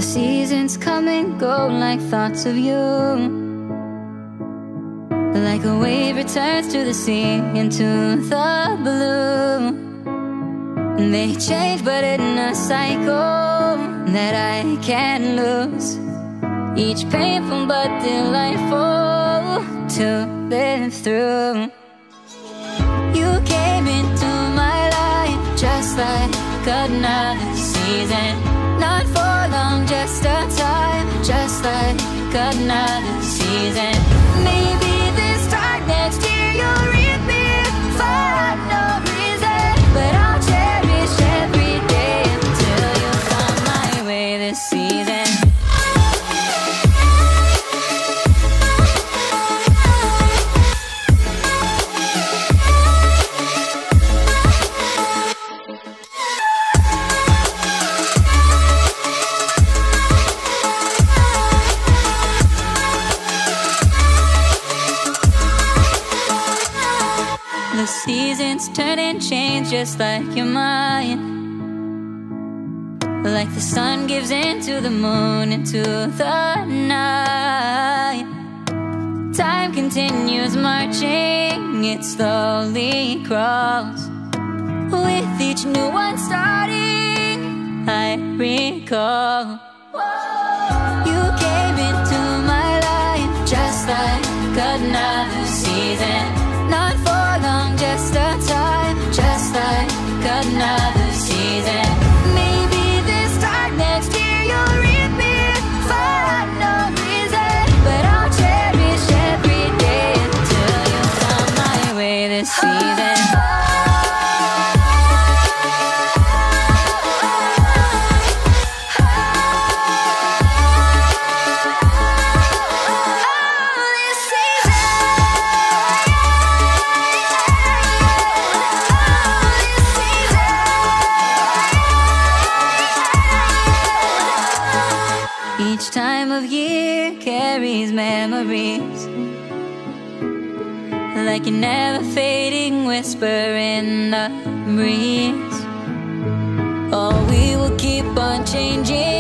The seasons come and go like thoughts of you. Like a wave returns to the sea, into the blue. They change but in a cycle that I can't lose. Each painful but delightful to live through. You came into my life just like another season. Not for long, just a time, just like another season. Maybe this time next year you'll reap me for no reason, but I'll cherish every day until you come my way this season. The seasons turn and change just like your mind. Like the sun gives into the moon, into the night. Time continues marching, it slowly crawls. With each new one starting, I recall. You came into my life just like another season. Not for long, just a time, just like another season. Maybe this time next year you'll reap me for no reason, but I'll cherish every day until you come my way this season. Each time of year carries memories, like a never fading whisper in the breeze. Oh, we will keep on changing.